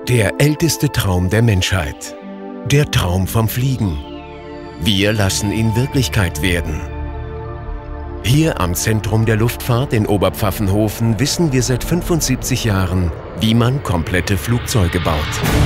Der älteste Traum der Menschheit. Der Traum vom Fliegen. Wir lassen ihn Wirklichkeit werden. Hier am Zentrum der Luftfahrt in Oberpfaffenhofen wissen wir seit 75 Jahren, wie man komplette Flugzeuge baut.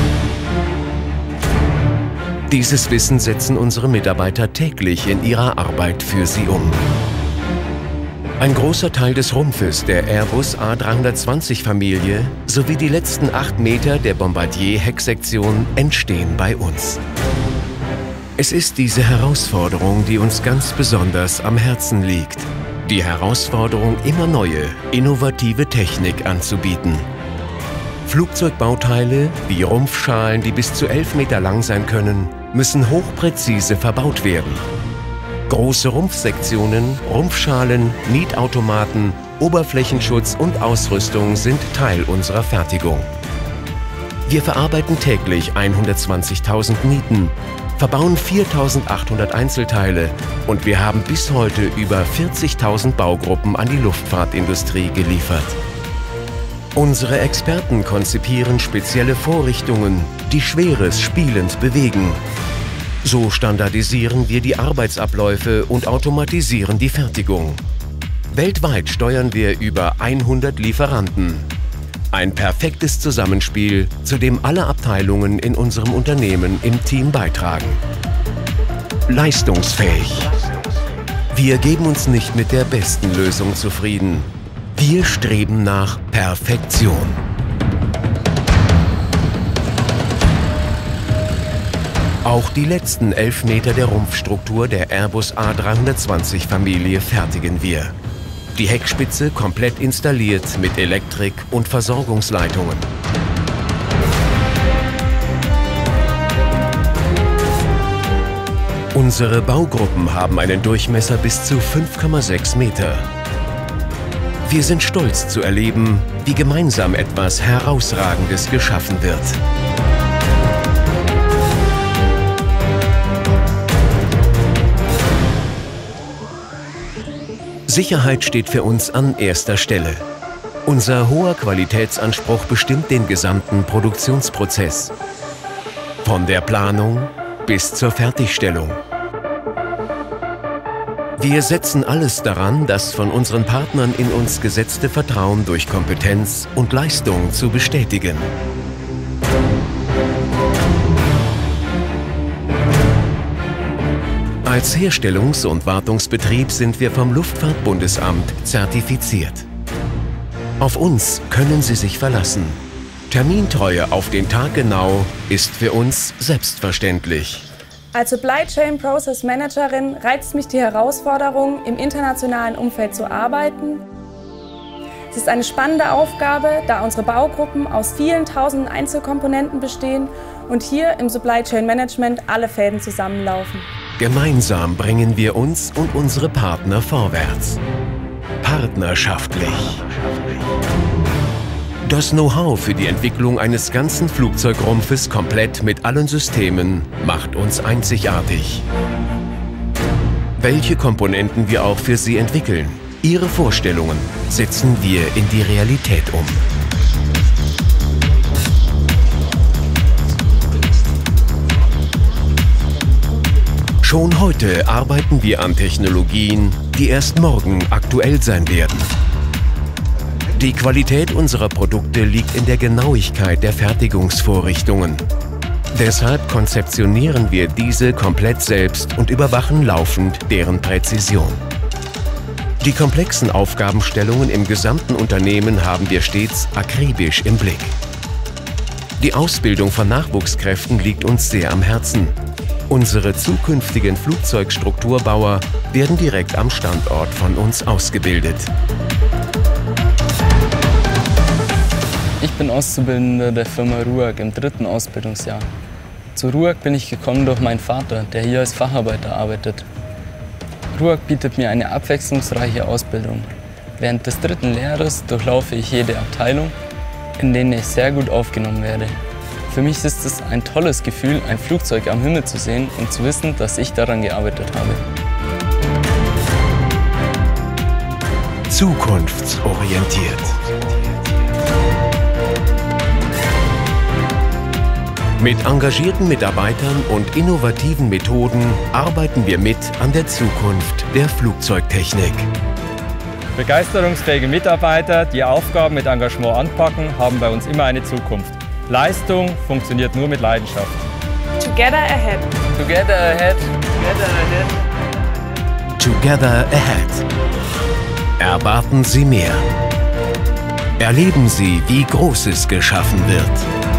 Dieses Wissen setzen unsere Mitarbeiter täglich in ihrer Arbeit für sie um. Ein großer Teil des Rumpfes der Airbus A320-Familie sowie die letzten 8 Meter der Bombardier-Hecksektion entstehen bei uns. Es ist diese Herausforderung, die uns ganz besonders am Herzen liegt. Die Herausforderung, immer neue, innovative Technik anzubieten. Flugzeugbauteile wie Rumpfschalen, die bis zu 11 Meter lang sein können, müssen hochpräzise verbaut werden. Große Rumpfsektionen, Rumpfschalen, Nietautomaten, Oberflächenschutz und Ausrüstung sind Teil unserer Fertigung. Wir verarbeiten täglich 120.000 Nieten, verbauen 4.800 Einzelteile und wir haben bis heute über 40.000 Baugruppen an die Luftfahrtindustrie geliefert. Unsere Experten konzipieren spezielle Vorrichtungen, die Schweres spielend bewegen. So standardisieren wir die Arbeitsabläufe und automatisieren die Fertigung. Weltweit steuern wir über 100 Lieferanten. Ein perfektes Zusammenspiel, zu dem alle Abteilungen in unserem Unternehmen im Team beitragen. Leistungsfähig. Wir geben uns nicht mit der besten Lösung zufrieden. Wir streben nach Perfektion. Auch die letzten 11 Meter der Rumpfstruktur der Airbus A320-Familie fertigen wir. Die Heckspitze komplett installiert mit Elektrik und Versorgungsleitungen. Unsere Baugruppen haben einen Durchmesser bis zu 5,6 Meter. Wir sind stolz zu erleben, wie gemeinsam etwas Herausragendes geschaffen wird. Sicherheit steht für uns an erster Stelle. Unser hoher Qualitätsanspruch bestimmt den gesamten Produktionsprozess. Von der Planung bis zur Fertigstellung. Wir setzen alles daran, das von unseren Partnern in uns gesetzte Vertrauen durch Kompetenz und Leistung zu bestätigen. Als Herstellungs- und Wartungsbetrieb sind wir vom Luftfahrtbundesamt zertifiziert. Auf uns können Sie sich verlassen. Termintreue auf den Tag genau ist für uns selbstverständlich. Als Supply Chain Process Managerin reizt mich die Herausforderung, im internationalen Umfeld zu arbeiten. Es ist eine spannende Aufgabe, da unsere Baugruppen aus vielen tausenden Einzelkomponenten bestehen und hier im Supply Chain Management alle Fäden zusammenlaufen. Gemeinsam bringen wir uns und unsere Partner vorwärts. Partnerschaftlich. Das Know-how für die Entwicklung eines ganzen Flugzeugrumpfes komplett mit allen Systemen macht uns einzigartig. Welche Komponenten wir auch für Sie entwickeln, Ihre Vorstellungen setzen wir in die Realität um. Schon heute arbeiten wir an Technologien, die erst morgen aktuell sein werden. Die Qualität unserer Produkte liegt in der Genauigkeit der Fertigungsvorrichtungen. Deshalb konzeptionieren wir diese komplett selbst und überwachen laufend deren Präzision. Die komplexen Aufgabenstellungen im gesamten Unternehmen haben wir stets akribisch im Blick. Die Ausbildung von Nachwuchskräften liegt uns sehr am Herzen. Unsere zukünftigen Flugzeugstrukturbauer werden direkt am Standort von uns ausgebildet. Ich bin Auszubildender der Firma RUAG im 3. Ausbildungsjahr. Zu RUAG bin ich gekommen durch meinen Vater, der hier als Facharbeiter arbeitet. RUAG bietet mir eine abwechslungsreiche Ausbildung. Während des 3. Lehrjahres durchlaufe ich jede Abteilung, in denen ich sehr gut aufgenommen werde. Für mich ist es ein tolles Gefühl, ein Flugzeug am Himmel zu sehen und zu wissen, dass ich daran gearbeitet habe. Zukunftsorientiert. Mit engagierten Mitarbeitern und innovativen Methoden arbeiten wir mit an der Zukunft der Flugzeugtechnik. Begeisterungsfähige Mitarbeiter, die Aufgaben mit Engagement anpacken, haben bei uns immer eine Zukunft. Leistung funktioniert nur mit Leidenschaft. Together ahead. Together ahead. Together ahead. Together ahead. Erwarten Sie mehr. Erleben Sie, wie Großes geschaffen wird.